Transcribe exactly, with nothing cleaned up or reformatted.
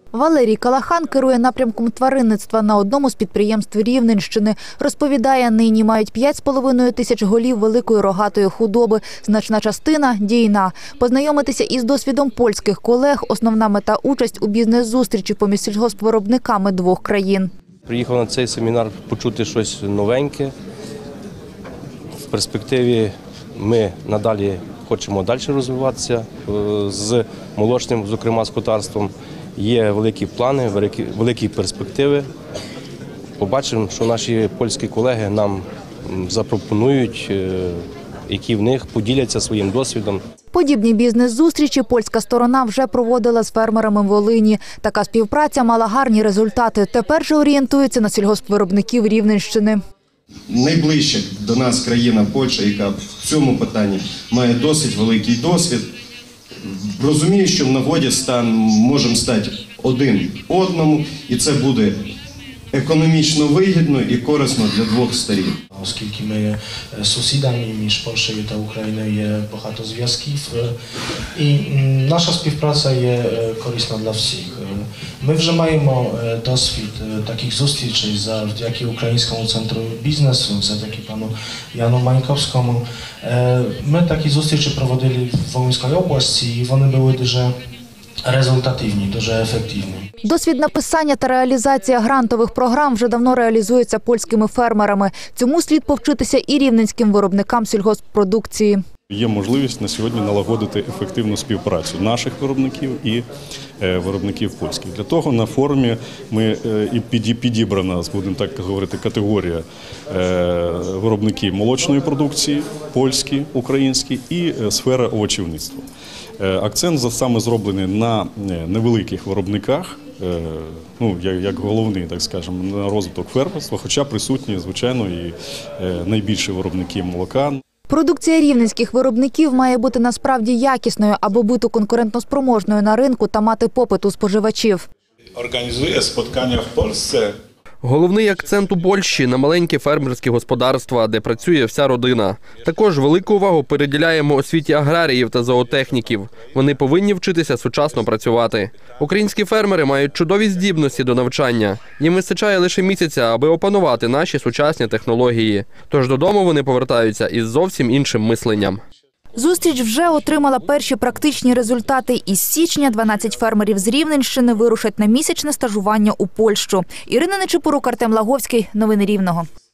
Валерій Калахан керує напрямком тваринництва на одному з підприємств Рівненщини. Розповідає, нині мають п'ять з половиною тисяч голів великої рогатої худоби. Значна частина – дійна. Познайомитися із досвідом польських колег – основна мета – участь у бізнес-зустрічі поміж сільгоспвиробниками двох країн. Приїхав на цей семінар почути щось новеньке. В перспективі ми надалі хочемо далі розвиватися з молочним, зокрема скотарством. Є великі плани, великі, великі перспективи. Побачимо, що наші польські колеги нам запропонують, які в них поділяться своїм досвідом. Подібні бізнес-зустрічі польська сторона вже проводила з фермерами Волині. Така співпраця мала гарні результати. Тепер же орієнтується на сільгоспвиробників Рівненщини. Найближча до нас країна Польща, яка в цьому питанні має досить великий досвід. Розумію, що в нагоді стан можемо стати один одному, і це буде економічно вигідно і корисно для двох сторін. Оскільки ми є сусідами між Польщею та Україною, є багато зв'язків, і наша співпраця є корисна для всіх. Ми вже маємо досвід таких зустрічей завдяки Українському центру бізнесу, завдяки пану Яну Mańkowskiemu. Ми такі зустрічі проводили в Волинській області, і вони були дуже результативні, дуже ефективні. Досвід написання та реалізація грантових програм вже давно реалізується польськими фермерами. Цьому слід повчитися і рівненським виробникам сільгосппродукції. Є можливість на сьогодні налагодити ефективну співпрацю наших виробників і виробників польських. Для того на форумі ми і підібрана, будемо так говорити, категорія виробників молочної продукції, польські, українські і сфера овочівництва. Акцент саме зроблений на невеликих виробниках, ну, як головний, так скажемо, на розвиток фермерства, хоча присутні, звичайно, і найбільші виробники молока. Продукція рівненських виробників має бути насправді якісною, аби бути конкурентоспроможною на ринку та мати попит у споживачів. Організує spotkania в Польщі. Головний акцент у Польщі – на маленькі фермерські господарства, де працює вся родина. Також велику увагу переділяємо освіті аграріїв та зоотехніків. Вони повинні вчитися сучасно працювати. Українські фермери мають чудові здібності до навчання. Їм вистачає лише місяця, аби опанувати наші сучасні технології. Тож додому вони повертаються із зовсім іншим мисленням. Зустріч вже отримала перші практичні результати. Із січня дванадцять фермерів з Рівненщини вирушать на місячне стажування у Польщу. Ірина Нечипорук, Артем Лаговський. Новини Рівного.